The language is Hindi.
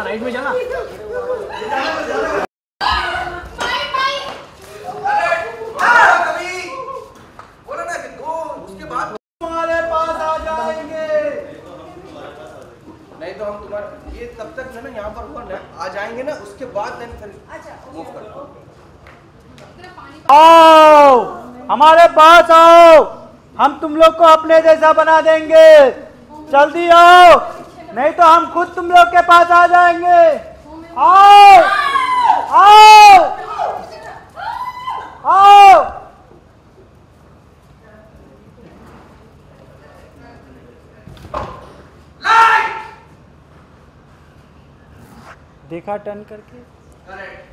राइट में जाना। तुम्हारे पास आ जाएंगे। नहीं तो हम तुम्हारे ये तब तक ना यहाँ पर आ जाएंगे ना, उसके बाद देन फिर मूव कर। आओ हमारे पास आओ, हम तुम लोग को अपने जैसा बना देंगे। जल्दी आओ, नहीं तो हम खुद तुम लोग के पास आ जाएंगे। आओ आओ आओ। देखा टर्न करके।